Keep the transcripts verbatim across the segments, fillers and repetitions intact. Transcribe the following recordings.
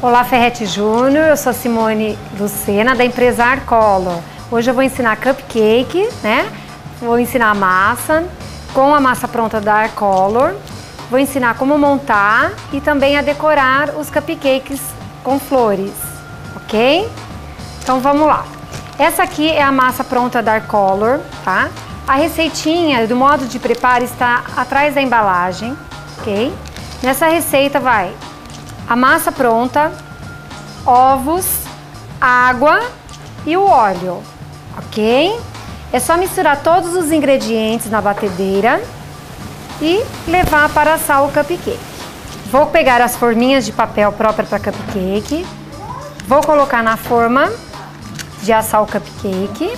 Olá, Ferretti Júnior, eu sou a Simone Lucena, da empresa Arcolor. Hoje eu vou ensinar cupcake, né? Vou ensinar a massa, com a massa pronta da Arcolor. Vou ensinar como montar e também a decorar os cupcakes com flores, ok? Então vamos lá. Essa aqui é a massa pronta da Arcolor, tá? A receitinha do modo de preparo está atrás da embalagem, ok? Nessa receita vai a massa pronta, ovos, água e o óleo, ok? É só misturar todos os ingredientes na batedeira e levar para assar o cupcake. Vou pegar as forminhas de papel própria para cupcake, vou colocar na forma de assar o cupcake.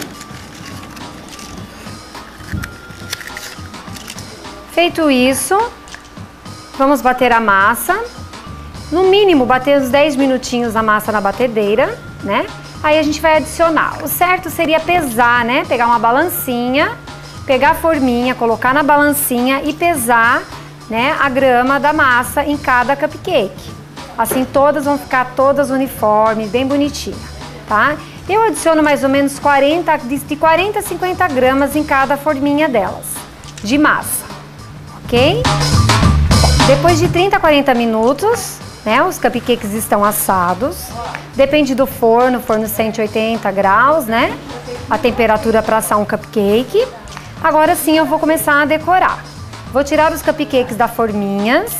Feito isso, vamos bater a massa. No mínimo, bater uns dez minutinhos a massa na batedeira, né? Aí a gente vai adicionar. O certo seria pesar, né? Pegar uma balancinha, pegar a forminha, colocar na balancinha e pesar, né, a grama da massa em cada cupcake. Assim todas vão ficar todas uniformes, bem bonitinha, tá? Eu adiciono mais ou menos quarenta, de quarenta a cinquenta gramas em cada forminha delas, de massa, ok? Depois de trinta a quarenta minutos, né, os cupcakes estão assados. Depende do forno, forno cento e oitenta graus, né? A temperatura para assar um cupcake. Agora sim eu vou começar a decorar. Vou tirar os cupcakes da forminhas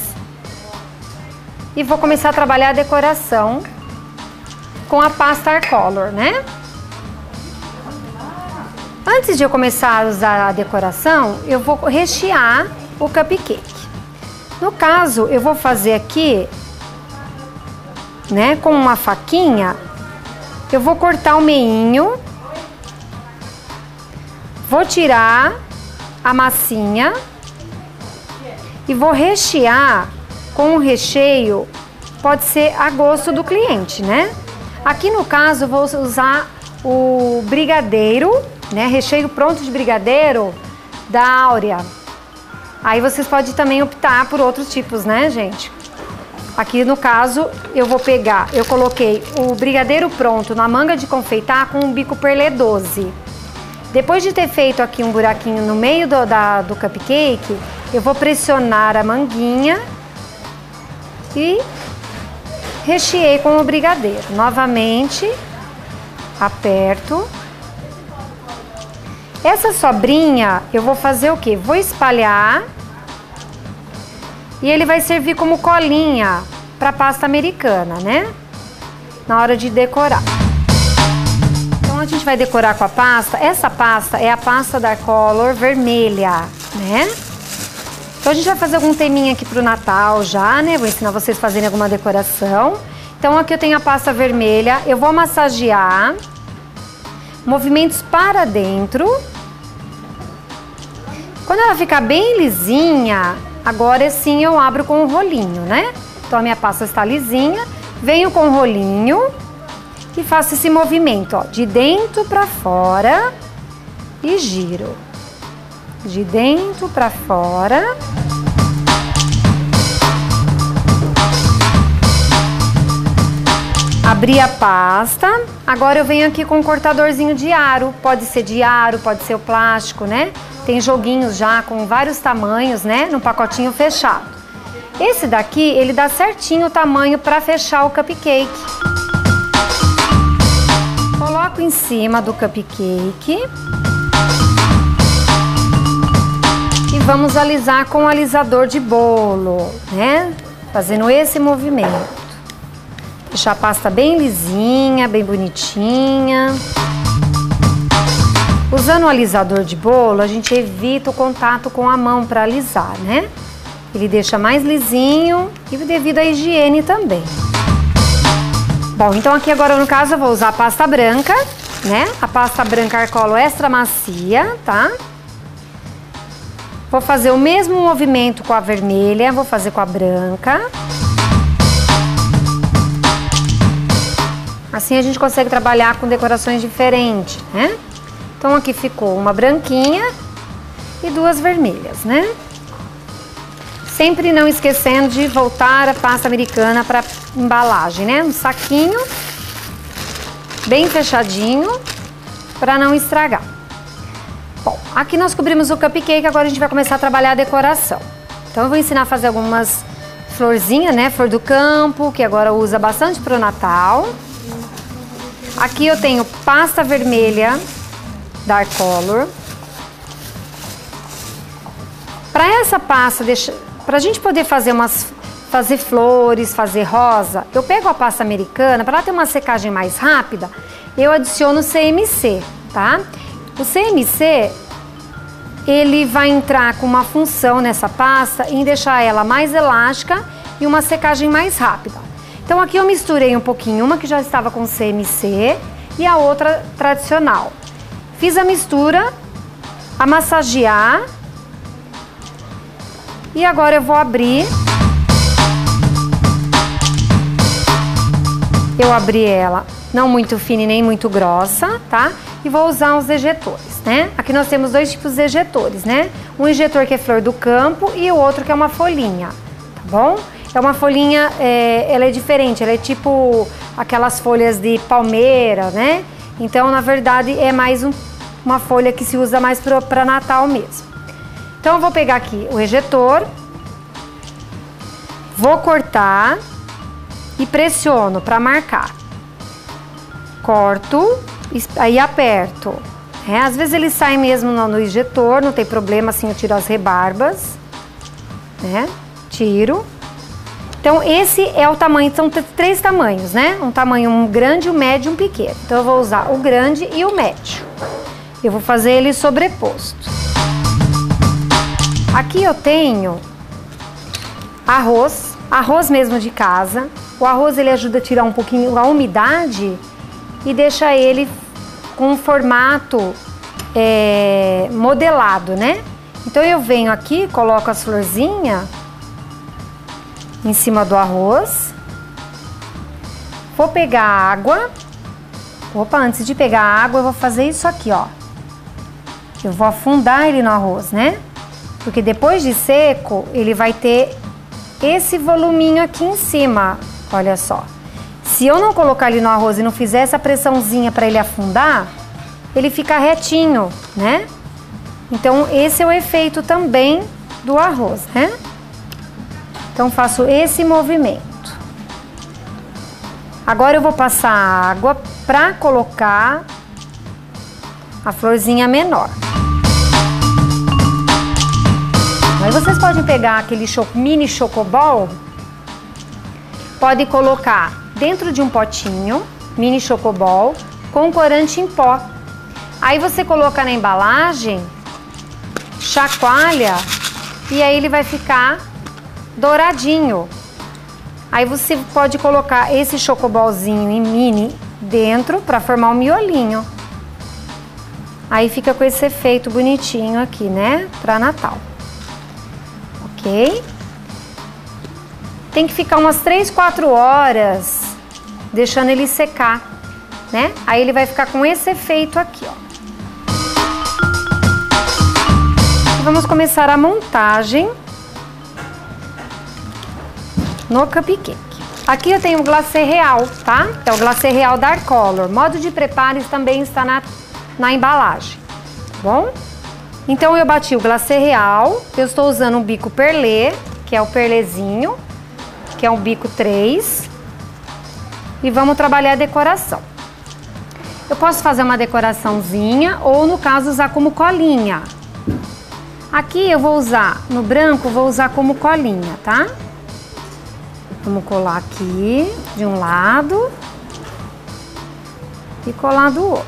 e vou começar a trabalhar a decoração com a pasta Arcolor, né? Antes de eu começar a usar a decoração, eu vou rechear o cupcake. No caso, eu vou fazer aqui, né, com uma faquinha, eu vou cortar o meinho, vou tirar a massinha e vou rechear com um recheio, pode ser a gosto do cliente, né? Aqui no caso eu vou usar o brigadeiro, né, recheio pronto de brigadeiro da Áurea. Aí vocês podem também optar por outros tipos, né, gente? Aqui no caso eu vou pegar, eu coloquei o brigadeiro pronto na manga de confeitar com um bico perlê doze. Depois de ter feito aqui um buraquinho no meio do, da, do cupcake, eu vou pressionar a manguinha e recheei com o brigadeiro. Novamente, aperto. Essa sobrinha eu vou fazer o quê? Vou espalhar e ele vai servir como colinha para pasta americana, né? Na hora de decorar. Então a gente vai decorar com a pasta. Essa pasta é a pasta da Arcolor vermelha, né? Então a gente vai fazer algum teminha aqui pro Natal já, né? Vou ensinar vocês a fazerem alguma decoração. Então aqui eu tenho a pasta vermelha, eu vou massagear, movimentos para dentro. Quando ela ficar bem lisinha, agora sim eu abro com o rolinho, né? Então a minha pasta está lisinha, venho com o rolinho e faço esse movimento, ó, de dentro para fora e giro. De dentro para fora. Abri a pasta. Agora eu venho aqui com um cortadorzinho de aro. Pode ser de aro, pode ser o plástico, né? Tem joguinhos já com vários tamanhos, né? No pacotinho fechado. Esse daqui, ele dá certinho o tamanho para fechar o cupcake. Coloco em cima do cupcake. E vamos alisar com o alisador de bolo, né? Fazendo esse movimento. Deixar a pasta bem lisinha, bem bonitinha. Usando o alisador de bolo, a gente evita o contato com a mão para alisar, né? Ele deixa mais lisinho e devido à higiene também. Bom, então aqui agora no caso eu vou usar a pasta branca, né? A pasta branca Arcolor extra macia, tá? Vou fazer o mesmo movimento com a vermelha, vou fazer com a branca. Assim a gente consegue trabalhar com decorações diferentes, né? Então aqui ficou uma branquinha e duas vermelhas, né? Sempre não esquecendo de voltar a pasta americana para embalagem, né? Um saquinho bem fechadinho para não estragar. Bom, aqui nós cobrimos o cupcake, agora a gente vai começar a trabalhar a decoração. Então eu vou ensinar a fazer algumas florzinhas, né? Flor do campo, que agora usa bastante pro Natal. Aqui eu tenho pasta vermelha Dark Color. Para essa pasta, deixa, pra gente poder fazer umas fazer flores, fazer rosa, eu pego a pasta americana, para ela ter uma secagem mais rápida, eu adiciono C M C, tá? O C M C, ele vai entrar com uma função nessa pasta em deixar ela mais elástica e uma secagem mais rápida. Então aqui eu misturei um pouquinho, uma que já estava com C M C e a outra tradicional. Fiz a mistura, a massagear e agora eu vou abrir. Eu abri ela não muito fina e nem muito grossa, tá? E vou usar os ejetores, né? Aqui nós temos dois tipos de ejetores, né? Um ejetor que é flor do campo e o outro que é uma folhinha, tá bom? É uma folhinha, é, ela é diferente, ela é tipo aquelas folhas de palmeira, né? Então, na verdade, é mais um, uma folha que se usa mais para Natal mesmo. Então, eu vou pegar aqui o ejetor, vou cortar e pressiono para marcar. Corto, aí aperto. É, às vezes ele sai mesmo no, no ejetor, não tem problema, assim eu tiro as rebarbas, né? Tiro. Então esse é o tamanho, são três tamanhos, né? Um tamanho um grande, um médio e um pequeno. Então eu vou usar o grande e o médio. Eu vou fazer ele sobreposto. Aqui eu tenho arroz, arroz mesmo de casa. O arroz ele ajuda a tirar um pouquinho a umidade e deixa ele com um formato é, modelado, né? Então eu venho aqui, coloco as florzinhas em cima do arroz. Vou pegar a água. Opa, antes de pegar a água eu vou fazer isso aqui, ó. Eu vou afundar ele no arroz, né? Porque depois de seco, ele vai ter esse voluminho aqui em cima, olha só. Se eu não colocar ele no arroz e não fizer essa pressãozinha para ele afundar, ele fica retinho, né? Então, esse é o efeito também do arroz, né? Então, faço esse movimento. Agora eu vou passar água para colocar a florzinha menor. Aí vocês podem pegar aquele mini chocobol, pode colocar dentro de um potinho, mini chocobol, com corante em pó. Aí você coloca na embalagem, chacoalha e aí ele vai ficar douradinho. Aí você pode colocar esse chocobolzinho em mini dentro para formar um miolinho. Aí fica com esse efeito bonitinho aqui, né? Para Natal. Ok? Tem que ficar umas três, quatro horas deixando ele secar, né? Aí ele vai ficar com esse efeito aqui, ó. Vamos começar a montagem no cupcake. Aqui eu tenho o glacê real, tá? É o glacê real Dark Color. Modo de preparo também está na, na embalagem, tá bom? Então eu bati o glacê real, eu estou usando um bico perlê, que é o perlezinho, que é um bico três. E vamos trabalhar a decoração. Eu posso fazer uma decoraçãozinha ou, no caso, usar como colinha. Aqui eu vou usar, no branco, vou usar como colinha, tá? Vamos colar aqui de um lado e colar do outro.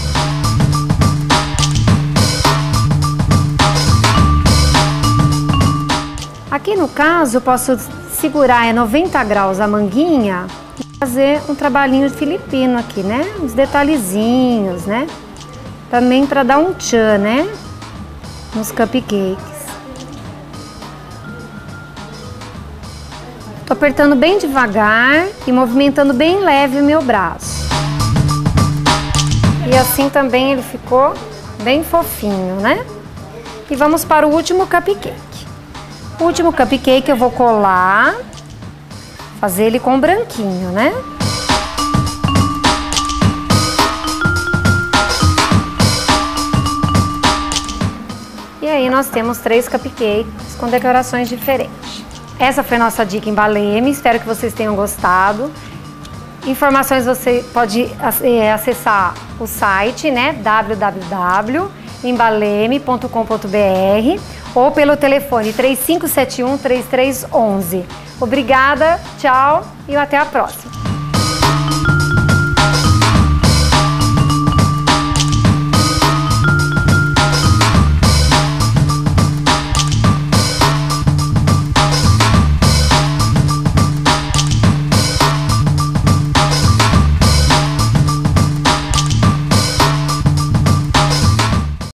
Aqui no caso eu posso segurar a noventa graus a manguinha e fazer um trabalhinho filipino aqui, né? Uns detalhezinhos, né? Também para dar um tchan, né? Nos cupcakes. Tô apertando bem devagar e movimentando bem leve o meu braço. E assim também ele ficou bem fofinho, né? E vamos para o último cupcake. O último cupcake eu vou colar, fazer ele com branquinho, né? E aí nós temos três cupcakes com decorações diferentes. Essa foi a nossa dica Embaleme, espero que vocês tenham gostado. Informações você pode acessar o site, né, w w w ponto embaleme ponto com ponto b r ou pelo telefone três cinco sete um, três três um um. Obrigada, tchau e até a próxima.